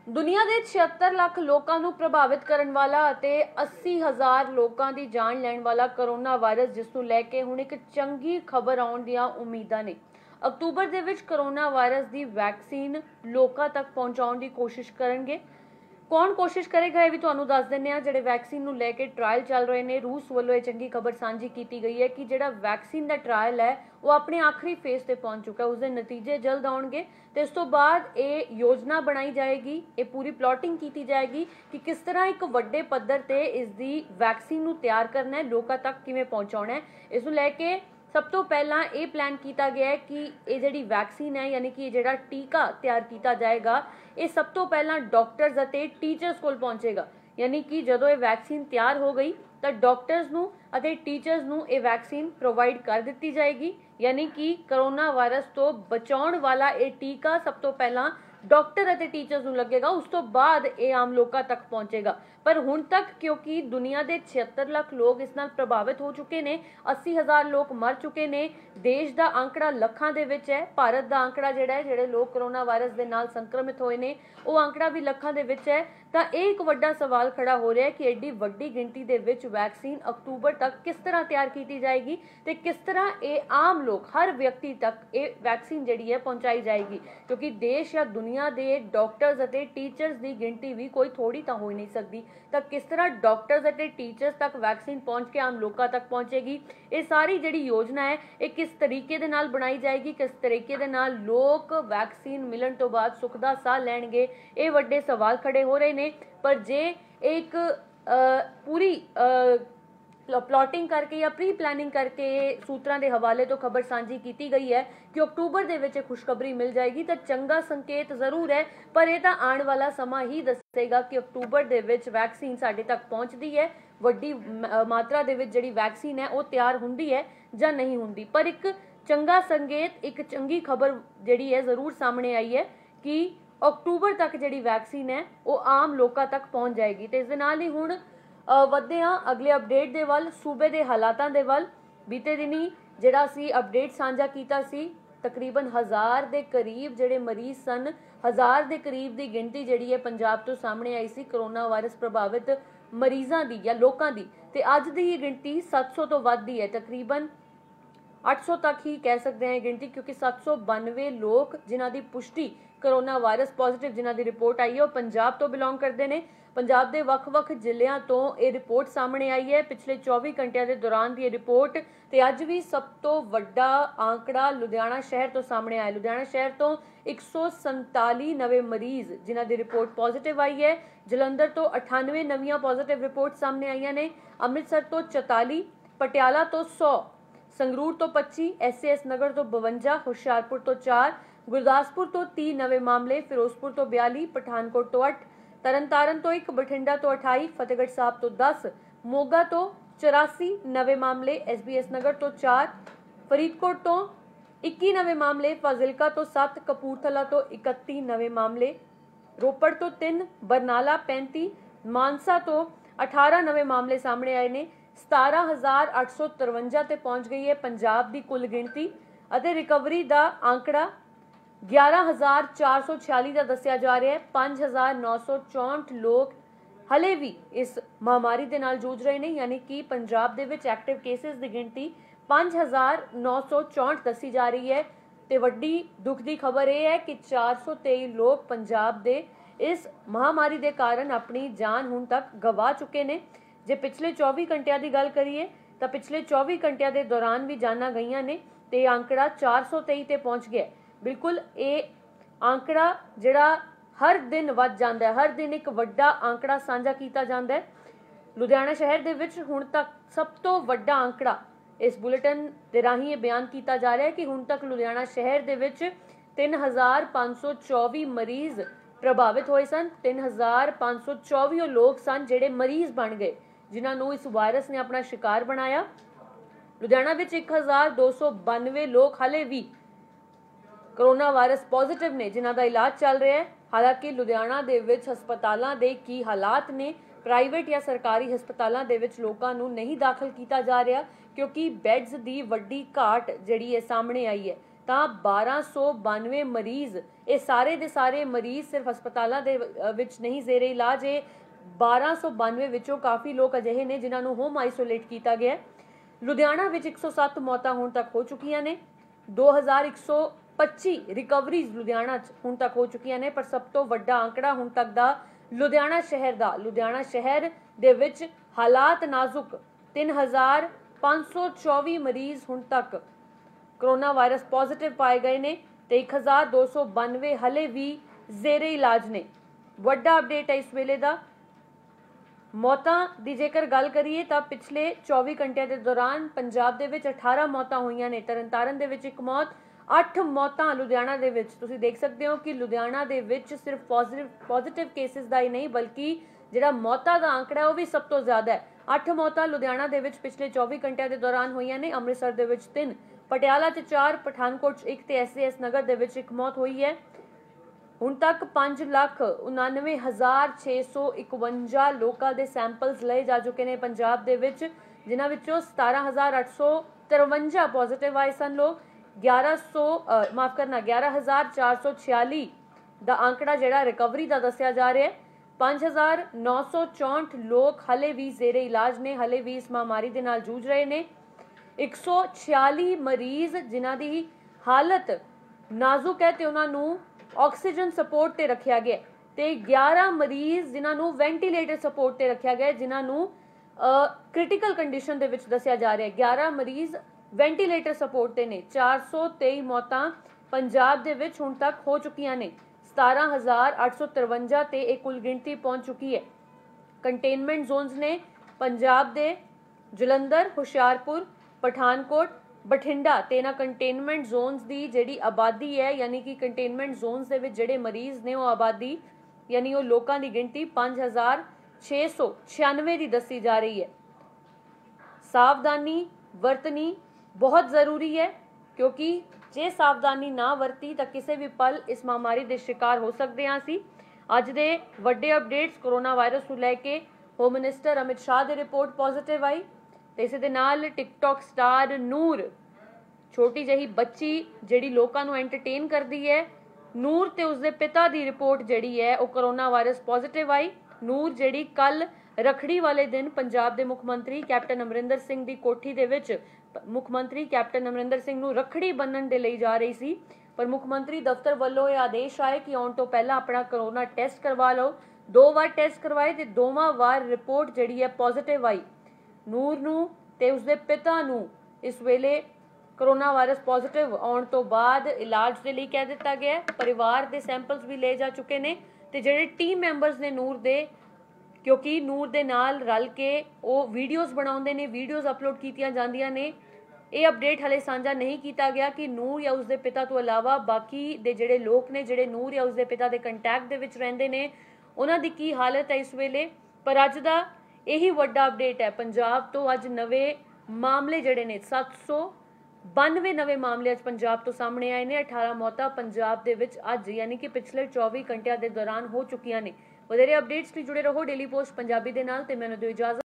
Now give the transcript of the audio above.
ਦੁਨੀਆ ਦੇ 76 ਲੱਖ ਲੋਕਾਂ ਨੂੰ ਪ੍ਰਭਾਵਿਤ ਕਰਨ ਵਾਲਾ ਅਤੇ 80,000 ਲੋਕਾਂ ਦੀ ਜਾਨ ਲੈਣ ਵਾਲਾ ਕਰੋਨਾ ਵਾਇਰਸ, ਜਿਸ ਨੂੰ ਲੈ ਕੇ ਹੁਣ ਇੱਕ ਚੰਗੀ ਖਬਰ ਆਉਣ ਦੀਆਂ ਉਮੀਦਾਂ ਨੇ। ਅਕਤੂਬਰ ਦੇ ਵਿੱਚ ਕਰੋਨਾ ਵਾਇਰਸ ਦੀ ਵੈਕਸੀਨ ਲੋਕਾਂ ਤੱਕ ਪਹੁੰਚਾਉਣ ਦੀ ਕੋਸ਼ਿਸ਼ ਕਰਨਗੇ। कौन कोशिश करेगा ये भी तुहानू दस दिंदे आ। जिहड़े वैक्सीन नू लैके ट्रायल चल रहे हैं, रूस वालों ये चंगी खबर सांझी की गई है कि जिहड़ा वैक्सीन का ट्रायल है वो अपने आखिरी फेज से पहुंच चुका है। उसके नतीजे जल्द आउणगे ते इस तो बाद ये योजना बनाई जाएगी, ये पूरी प्लॉटिंग की जाएगी कि किस तरह एक वड्डे पद्धर ते इसकी वैक्सीन नू तैयार करना है, लोगों तक किवें पहुंचाउणा है। इस नू लैके सब तो पहला ये प्लान किया गया है कि ये जिहड़ी वैक्सीन है, यानी कि जिहड़ा टीका तैयार किया जाएगा, ये सब तो पहला डॉक्टर्स अते टीचर्स कोल पहुंचेगा। यानी कि जदों ये वैक्सीन तैयार हो गई तो डॉक्टर्स नू अते टीचर्स नू ये वैक्सीन प्रोवाइड कर दी जाएगी। यानी कि करोना वायरस तो बचाउण वाला ये टीका सब तो पहला डॉक्टर अते टीचर्स नू लगेगा, उस तो बाद ये आम लोगों तक पहुंचेगा। पर हुण तक क्योंकि दुनिया के 76 लाख लोग इस नाल प्रभावित हो चुके हैं, 80,000 लोग मर चुके हैं, देश का आंकड़ा लखां दे विच है, भारत का आंकड़ा जिहड़ा है, जिहड़े लोग करोना वायरस के नाल संक्रमित होए ने वो आंकड़ा भी लखां दे विच है। तो एक वड्डा सवाल खड़ा हो रहा है कि एडी वड्डी गिनती दे विच वैक्सीन अक्तूबर तक किस तरह तैयार की जाएगी ते किस तरह ये आम लोग, हर व्यक्ति तक ये वैक्सीन जिहड़ी है पहुंचाई जाएगी। क्योंकि देश या दुनिया के डॉक्टर्स अते टीचर्स की गिनती भी कोई थोड़ी तो हो नहीं सकती, तो किस तरह डॉक्टर्स अते टीचर्स तक वैक्सीन पहुंच के आम लोगों तक पहुंचेगी, ये सारी जिहड़ी योजना है ये किस तरीके दे नाल बनाई जाएगी, किस तरीके दे नाल लोग वैक्सीन मिलण तो बाद सुख दा साह लैणगे, ये वड्डे सवाल खड़े हो रहे ने। पर जे एक पूरी प्लॉटिंग करके या प्री प्लैनिंग करके सूत्रां दे हवाले तो खबर सांझी की गई है कि अक्तूबर दे विच खुशखबरी मिल जाएगी तो चंगा संकेत जरूर है। पर यह तो आने वाला समा ही दसेगा कि अक्तूबर दे विच वैक्सीन साडे तक पहुंचती है, वड्डी मात्रा दे विच जिहड़ी वैक्सीन है वो तैयार हुंदी है जां नहीं हुंदी। पर एक चंगा संकेत, एक चंगी खबर जिहड़ी है जरूर सामने आई है कि अक्तूबर तक जिहड़ी वैक्सीन है वो आम लोगों तक पहुंच जाएगी। तो इस दे नाल ही हुण वधदे हां अगले अपडेट दे वल, सूबे दे हालातां दे वल। बीते दिनी जिहड़ा सी अपडेट साझा कीता सी, तकरीबन 1000 दे करीब जिहड़े मरीज सन, 1000 दे करीब दी गिनती जिहड़ी है पंजाब तो सामने आई सी करोना वायरस प्रभावित मरीजां दी या लोकां दी। ते अज दी गिनती 700 तो वध दी है, तकरीबन 800 तक ही कह सकते हैं गिनती, क्योंकि 792 लोग जिन्हां दी पुष्टि करोना वायरस पॉजिटिव जिन्हां दी रिपोर्ट आई है वो पंजाब तो बिलोंग करते हैं। पंजाब के ਵੱਖ-ਵੱਖ ਜ਼ਿਲ੍ਹਿਆਂ तो ये रिपोर्ट सामने आई है पिछले 24 घंटिया के दौरान की रिपोर्ट। तो अज भी सब तो वड्डा आंकड़ा लुधियाना शहर तो सामने आया। लुधियाना शहर तो 147 नवे मरीज जिन्हां की रिपोर्ट पॉजिटिव आई है। जलंधर तो 98 नवीं पॉजिटिव रिपोर्ट सामने आईयां ने। अमृतसर तो 44, पटियाला तो 100, संगरूर तो 25, SAS नगर तो 52, हुशियारपुर तो 4, गुरदासपुर तो 3 नवे मामले, फिरोजपुर तो 42, पठानकोट तो 8, तरनतारन तो 1, बठिंडा तो 28, फतेहगढ़ साहब तो 10, मोगा तो 84 नवे मामले, SBS नगर तो 4, फरीदकोट तो 21 नवे मामले, फाजिलका तो 7, कपूरथला तो 31 नवे मामले, रोपड़ तो 3, बरनाला 35, मानसा तो 18 नवे मामले सामने आए ने। 17,853 ते पहुंच गई है पंजाब की कुल गिनती। रिकवरी का आंकड़ा 11,446 का दसिया जा रहा है। 5,964 लोग हले भी इस महामारी के नाल जूझ रहे हैं। यानी कि पंजाब दे विच एक्टिव केसेस की गिनती 5,964 दसी जा रही है। तो वड्डी दुख की खबर यह है कि 423 लोग पंजाब दे इस महामारी के कारण अपनी जान हुण तक गवा चुके हैं। जे पिछले 24 घंटिया की गल करिए तो पिछले 24 घंटिया के दौरान भी जाना गई ने, तो आंकड़ा 423 ते पहुँच गया। बिल्कुल ये आंकड़ा जिहड़ा हर दिन वध जाता है, हर दिन एक वड्डा आंकड़ा साझा किया जाता है। लुधियाना शहर दे विच हुण तक सब तो वड्डा आंकड़ा इस बुलेटिन दे राही बयान किया जा रहा है कि हुण तक लुधियाना शहर दे विच 3,524 मरीज प्रभावित होए सन। 3,524 लोग सन जिहड़े मरीज बन गए, जिन्हां नूं इस वायरस ने अपना शिकार बनाया। लुधियाना विच 1,292 लोग हाले भी करोना वायरस पॉजिटिव ने, जिन्हां दा इलाज चल रहा है। हालांकि लुधियाना दे विच हस्पतालां दे की हालात ने, प्राइवेट या सरकारी हस्पतालां दे विच लोकां नूं नहीं दाखिल किया जा रहा, क्योंकि बैड्स की वड्डी घाट जिहड़ी है सामने आई है। ਤਾਂ 1292 ਮਰੀਜ਼, ਇਹ ਸਾਰੇ ਦੇ ਸਾਰੇ ਮਰੀਜ਼ ਸਿਰਫ ਹਸਪਤਾਲਾਂ ਦੇ ਵਿੱਚ ਨਹੀਂ ਜ਼ੇਰੇ ਇਲਾਜ। ਇਹ 1292 ਵਿੱਚੋਂ ਕਾਫੀ ਲੋਕ ਅਜਿਹੇ ਨੇ ਜਿਨ੍ਹਾਂ ਨੂੰ ਹੋਮ ਆਈਸੋਲੇਟ ਕੀਤਾ ਗਿਆ। ਲੁਧਿਆਣਾ ਵਿੱਚ 107 ਮੌਤਾਂ ਹੁਣ ਤੱਕ ਹੋ ਚੁੱਕੀਆਂ ਨੇ। 2125 ਰਿਕਵਰੀਜ਼ ਲੁਧਿਆਣਾ 'ਚ ਹੁਣ ਤੱਕ ਹੋ ਚੁੱਕੀਆਂ ਨੇ। ਪਰ ਸਭ ਤੋਂ ਵੱਡਾ ਅੰਕੜਾ ਹੁਣ ਤੱਕ ਦਾ ਲੁਧਿਆਣਾ ਸ਼ਹਿਰ ਦੇ ਵਿੱਚ ਹਾਲਾਤ ਨਾਜ਼ੁਕ। 3524 ਮਰੀਜ਼ ਹੁਣ ਤੱਕ ਕੋਰੋਨਾ ਵਾਇਰਸ ਪੋਜ਼ਿਟਿਵ ਪਾਏ ਗਏ ਨੇ ਤੇ 1292 ਹਲੇ ਵੀ ਜ਼ੇਰੇ ਇਲਾਜ ਨੇ। ਵੱਡਾ ਅਪਡੇਟ ਹੈ ਇਸ ਵੇਲੇ ਦਾ। ਮੌਤਾਂ ਦੀ ਜੇਕਰ ਗੱਲ ਕਰੀਏ ਤਾਂ ਪਿਛਲੇ 24 ਘੰਟਿਆਂ ਦੇ ਦੌਰਾਨ ਪੰਜਾਬ ਦੇ ਵਿੱਚ 18 ਮੌਤਾਂ ਹੋਈਆਂ ਨੇ। ਤਰਨਤਾਰਨ ਦੇ ਵਿੱਚ 1 ਮੌਤ, 8 ਮੌਤਾਂ ਲੁਧਿਆਣਾ ਦੇ ਵਿੱਚ। ਤੁਸੀਂ ਦੇਖ ਸਕਦੇ ਹੋ ਕਿ ਲੁਧਿਆਣਾ ਦੇ ਵਿੱਚ ਸਿਰਫ ਪੋਜ਼ਿਟਿਵ ਕੇਸਿਸ ਦਾ ਹੀ ਨਹੀਂ ਬਲਕਿ ਜਿਹੜਾ ਮੌਤਾਂ ਦਾ ਅੰਕੜਾ ਉਹ ਵੀ ਸਭ ਤੋਂ ਜ਼ਿਆਦਾ ਹੈ। 8 ਮੌਤਾਂ ਲੁਧਿਆਣਾ ਦੇ ਵਿੱਚ ਪਿਛਲੇ 24 ਘੰਟਿਆਂ ਦੇ ਦੌਰਾਨ ਹੋਈਆਂ ਨੇ। ਅੰਮ੍ਰਿਤਸਰ ਦੇ ਵਿੱਚ 3, ਪਟਿਆਲਾ 'ਚ 4, ਪਠਾਨਕੋਟ 'ਚ 1 ਤੇ SAS ਨਗਰ ਦੇ ਵਿੱਚ 1 ਮੌਤ ਹੋਈ ਹੈ। ਹੁਣ ਤੱਕ 5,99,651 ਲੋਕਾਂ ਦੇ ਸੈਂਪਲਸ ਲਏ ਜਾ ਚੁੱਕੇ ਨੇ ਪੰਜਾਬ ਦੇ ਵਿੱਚ, ਜਿਨ੍ਹਾਂ ਵਿੱਚੋਂ 17,853 ਪੋਜ਼ਿਟਿਵ ਆਏ ਸਨ ਲੋਕ। 11,446 ਦਾ ਅੰਕੜਾ ਜਿਹੜਾ ਰਿਕਵਰੀ ਦਾ ਦੱਸਿਆ ਜਾ ਰਿਹਾ ਹੈ। 5,964 ਲੋਕ ਹਲੇ ਵੀ ਜ਼ੇਰੇ ਇਲਾਜ ਨੇ, ਹਲੇ ਵੀ ਇਸ ਮਹਾਮਾਰੀ ਦੇ ਨਾਲ ਜੂਝ ਰਹੇ ਨੇ। 146 ਮਰੀਜ਼ ਜਿਨ੍ਹਾਂ ਦੀ ਹਾਲਤ ਨਾਜ਼ੁਕ ਹੈ ਤੇ ਉਹਨਾਂ ਨੂੰ ਆਕਸੀਜਨ ਸਪੋਰਟ ਤੇ ਰੱਖਿਆ ਗਿਆ ਤੇ 11 ਮਰੀਜ਼ ਜਿਨ੍ਹਾਂ ਨੂੰ ਵੈਂਟੀਲੇਟਰ ਸਪੋਰਟ ਤੇ ਰੱਖਿਆ ਗਿਆ, ਜਿਨ੍ਹਾਂ ਨੂੰ ਕ੍ਰਿਟੀਕਲ ਕੰਡੀਸ਼ਨ ਦੇ ਵਿੱਚ ਦੱਸਿਆ ਜਾ ਰਿਹਾ ਹੈ। 11 ਮਰੀਜ਼ ਵੈਂਟੀਲੇਟਰ ਸਪੋਰਟ ਤੇ ਨੇ। 423 ਮੌਤਾਂ ਪੰਜਾਬ ਦੇ ਵਿੱਚ ਹੁਣ ਤੱਕ ਹੋ ਚੁੱਕੀਆਂ ਨੇ। 17,853 ਤੇ ਇਹ ਕੁੱਲ ਗਿਣਤੀ ਪਹੁੰਚ ਚੁੱਕੀ ਹੈ। ਕੰਟੇਨਮੈਂਟ ਜ਼ੋਨਸ ਨੇ ਪੰਜਾਬ ਦੇ ਜਲੰਧਰ, ਹੁਸ਼ਿਆਰਪੁਰ, ਪਠਾਨਕੋਟ, ਬਠਿੰਡਾ ਤੇ ਇਹਨਾਂ ਕੰਟੇਨਮੈਂਟ ਜ਼ੋਨਸ ਦੀ ਜਿਹੜੀ ਆਬਾਦੀ ਹੈ, ਯਾਨੀ ਕਿ ਕੰਟੇਨਮੈਂਟ ਜ਼ੋਨਸ ਦੇ ਵਿੱਚ ਜਿਹੜੇ ਮਰੀਜ਼ ਨੇ ਉਹ ਆਬਾਦੀ ਯਾਨੀ ਉਹ ਲੋਕਾਂ ਦੀ ਗਿਣਤੀ 5,696 ਦੀ ਦੱਸੀ ਜਾ ਰਹੀ ਹੈ। ਸਾਵਧਾਨੀ ਵਰਤਣੀ ਬਹੁਤ ਜ਼ਰੂਰੀ ਹੈ ਕਿਉਂਕਿ ਜੇ ਸਾਵਧਾਨੀ ਨਾ ਵਰਤੀ ਤਾਂ ਕਿਸੇ ਵੀ ਪਲ ਇਸ ਮਹਾਮਾਰੀ ਦੇ ਸ਼ਿਕਾਰ ਹੋ ਸਕਦੇ ਹਾਂ ਅਸੀਂ। ਅੱਜ ਦੇ ਵੱਡੇ ਅਪਡੇਟਸ ਕੋਰੋਨਾ ਵਾਇਰਸ ਨੂੰ ਲੈ ਕੇ ਹੋਮ ਮਿਨਿਸਟਰ ਅਮਿਤ ਸ਼ਾਹ ਦੀ ਰਿਪੋਰਟ ਪੋਜ਼ਿਟਿਵ ਆਈ ਤੇ ਇਸੇ ਦੇ ਨਾਲ ਟਿਕਟੌਕ ਸਟਾਰ ਨੂਰ, ਛੋਟੀ ਜਿਹੀ ਬੱਚੀ ਜਿਹੜੀ ਲੋਕਾਂ ਨੂੰ ਐਂਟਰਟੇਨ ਕਰਦੀ ਹੈ, ਨੂਰ ਤੇ ਉਸਦੇ ਪਿਤਾ ਦੀ ਰਿਪੋਰਟ ਜਿਹੜੀ ਹੈ ਉਹ ਕੋਰੋਨਾ ਵਾਇਰਸ ਪੋਜ਼ਿਟਿਵ ਆਈ। ਨੂਰ ਜਿਹੜੀ ਕੱਲ ਰੱਖੜੀ ਵਾਲੇ ਦਿਨ ਪੰਜਾਬ ਦੇ ਮੁੱਖ ਮੰਤਰੀ ਕੈਪਟਨ ਅਮਰਿੰਦਰ ਸਿੰਘ ਦੀ ਕੋਠੀ ਦੇ ਵਿੱਚ ਮੁੱਖ ਮੰਤਰੀ ਕੈਪਟਨ ਅਮਰਿੰਦਰ ਸਿੰਘ ਨੂੰ ਰੱਖੜੀ ਬੰਨਣ ਦੇ ਲਈ ਜਾ ਰਹੀ ਸੀ, ਪਰ ਮੁੱਖ ਮੰਤਰੀ ਦਫ਼ਤਰ ਵੱਲੋਂ ਇਹ ਆਦੇਸ਼ ਆਏ ਕਿ ਆਉਣ ਤੋਂ ਪਹਿਲਾਂ ਆਪਣਾ ਕੋਰੋਨਾ ਟੈਸਟ ਕਰਵਾ ਲਓ। 2 ਵਾਰ ਟੈਸਟ ਕਰਵਾਏ ਤੇ ਦੋਵਾਂ ਵਾਰ ਰਿਪੋਰਟ ਜਿਹੜੀ ਹੈ ਪੋਜ਼ਿਟਿਵ ਆਈ। ਨੂਰ ਨੂੰ ਤੇ ਉਸਦੇ ਪਿਤਾ ਨੂੰ ਇਸ ਵੇਲੇ ਕੋਰੋਨਾ ਵਾਇਰਸ ਪੋਜ਼ਿਟਿਵ ਆਉਣ ਤੋਂ ਬਾਅਦ ਇਲਾਜ ਦੇ ਲਈ ਕਹਿ ਦਿੱਤਾ ਗਿਆ। ਪਰਿਵਾਰ ਦੇ ਸੈਂਪਲਸ ਵੀ ਲਏ ਜਾ ਚੁੱਕੇ ਨੇ ਤੇ ਜਿਹੜੇ ਟੀਮ ਮੈਂਬਰਸ ਨੇ ਨੂਰ ਦੇ, ਕਿਉਂਕਿ ਨੂਰ ਦੇ ਨਾਲ ਰਲ ਕੇ ਉਹ ਵੀਡੀਓਜ਼ ਬਣਾਉਂਦੇ ਨੇ, ਵੀਡੀਓਜ਼ ਅਪਲੋਡ ਕੀਤੀਆਂ ਜਾਂਦੀਆਂ ਨੇ। ਇਹ ਅਪਡੇਟ ਹਲੇ ਸਾਂਝਾ ਨਹੀਂ ਕੀਤਾ ਗਿਆ ਕਿ ਨੂਰ ਜਾਂ ਉਸਦੇ ਪਿਤਾ ਤੋਂ ਇਲਾਵਾ ਬਾਕੀ ਦੇ ਜਿਹੜੇ ਲੋਕ ਨੇ ਜਿਹੜੇ ਨੂਰ ਜਾਂ ਉਸਦੇ ਪਿਤਾ ਦੇ ਕੰਟੈਕਟ ਦੇ ਵਿੱਚ ਰਹਿੰਦੇ ਨੇ ਉਹਨਾਂ ਦੀ ਕੀ ਹਾਲਤ ਹੈ ਇਸ ਵੇਲੇ। ਪਰ ਅੱਜ ਦਾ ਇਹੀ ਵੱਡਾ ਅਪਡੇਟ ਹੈ। ਪੰਜਾਬ ਤੋਂ ਅੱਜ ਨਵੇਂ ਮਾਮਲੇ ਜਿਹੜੇ ਨੇ 792 ਨਵੇਂ ਮਾਮਲੇ ਅੱਜ ਪੰਜਾਬ ਤੋਂ ਸਾਹਮਣੇ ਆਏ ਨੇ। 18 ਮੌਤਾਂ ਪੰਜਾਬ ਦੇ ਵਿੱਚ ਅੱਜ ਯਾਨੀ ਕਿ ਪਿਛਲੇ 24 ਘੰਟਿਆਂ ਦੇ ਦੌਰਾਨ ਹੋ ਚੁੱਕੀਆਂ ਨੇ। ਵਧੇਰੇ ਅਪਡੇਟਸ ਲਈ ਜੁੜੇ ਰਹੋ ਡੇਲੀ ਪੋਸਟ ਪੰਜਾਬੀ ਦੇ ਨਾਲ ਤੇ ਮੈਨੂੰ ਦਿਓ ਇਜਾਜ਼ਤ।